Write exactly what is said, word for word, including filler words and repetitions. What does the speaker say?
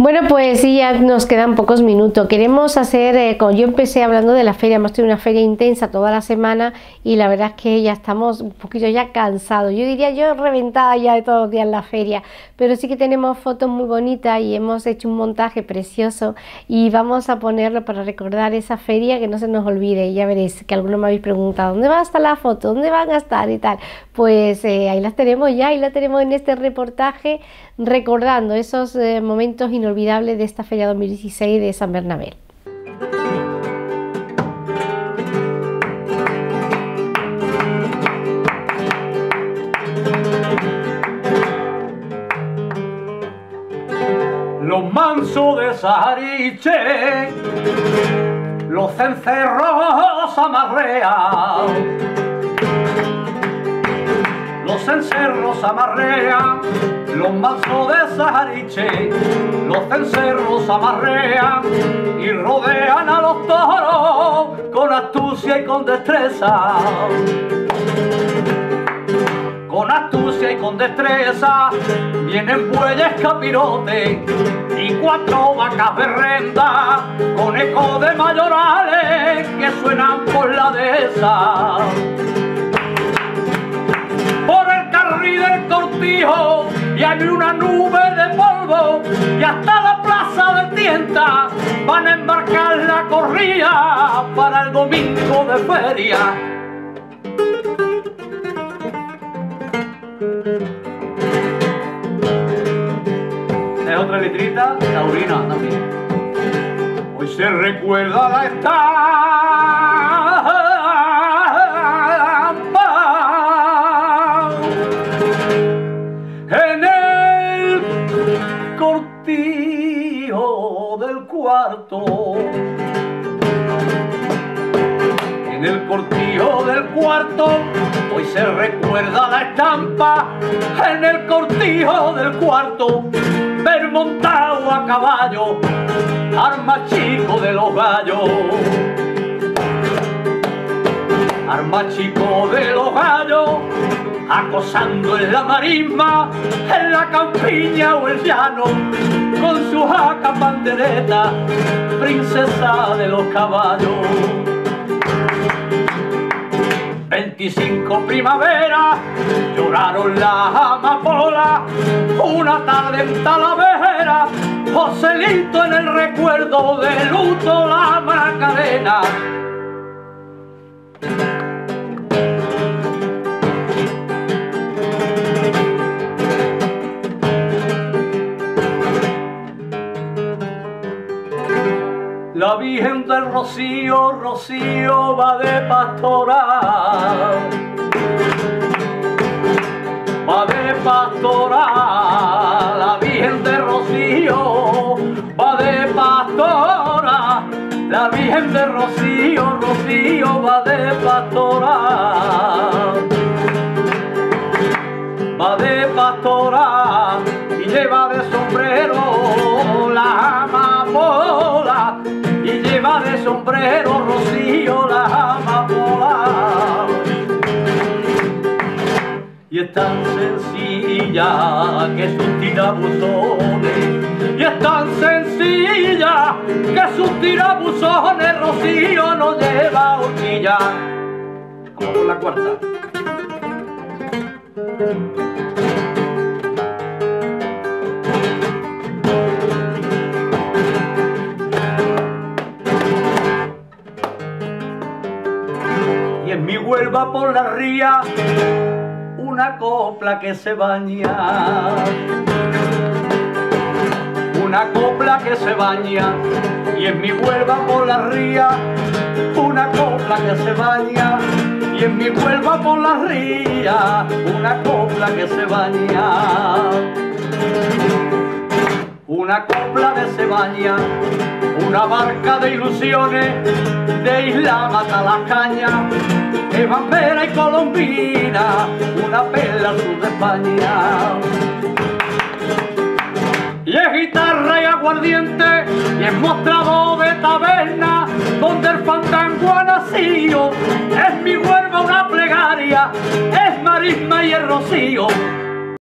Bueno, pues sí, ya nos quedan pocos minutos. Queremos hacer, eh, como yo empecé hablando de la feria, hemos tenido una feria intensa toda la semana y la verdad es que ya estamos un poquito ya cansados. Yo diría yo reventada ya de todos los días en la feria, pero sí que tenemos fotos muy bonitas y hemos hecho un montaje precioso y vamos a ponerlo para recordar esa feria, que no se nos olvide. Y ya veréis que algunos me habéis preguntado ¿dónde va a estar la foto? ¿Dónde van a estar? Y tal. Pues eh, ahí las tenemos ya, ahí la tenemos en este reportaje, recordando esos eh, momentos inolvidables de esta feria dos mil dieciséis de San Bernabé. Los mansos de Sahariche, los cencerros amarrean, los cencerros amarrean, los mansos de Sahariche, los cencerros amarrean y rodean a los toros con astucia y con destreza. Con astucia y con destreza vienen bueyes capirotes y cuatro vacas berrendas con eco de mayorales que suenan por la dehesa. Por el carril del cortijo y hay una nube de polvo y hasta la plaza de Tienta van a embarcar la corrida para el domingo de feria. Es otra letrita taurina también. Hoy se recuerda la estampa en el cortijo del cuarto. En el cortijo del cuarto hoy se recuerda la estampa. En el cortijo del cuarto ver montado a caballo al más chico de los gallos, al más chico de los gallos, acosando en la marisma, en la campiña o el llano, con su jaca pandereta, princesa de los caballos. veinticinco primavera lloraron las amapolas, una tarde en Talavera, Joselito en el recuerdo de luto la Macarena. La Virgen del Rocío, Rocío va de pastoral, va de pastoral. La Virgen del Rocío va de pastoral, la Virgen del Rocío, Rocío va de pastoral, va de pastoral y lleva de sombrero la amapola. Y lleva de sombrero Rocío la amapola. Y es tan sencilla que sus tirabuzones, y es tan sencilla que sus tirabuzones Rocío no lleva horquilla. Vamos por la cuarta. Y en mi Huelva por la ría una copla que se baña, una copla que se baña. Y en mi Huelva por la ría una copla que se baña. Y en mi Huelva por la ría una copla que se baña. Una copla de Cebaña, una barca de ilusiones, de Isla Matalascaña, de Bambera y Colombina, una perla al sur de España. Y es guitarra y aguardiente, y es mostrado de taberna, donde el fandango ha nacido. Es mi Huelva una plegaria, es marisma y el rocío.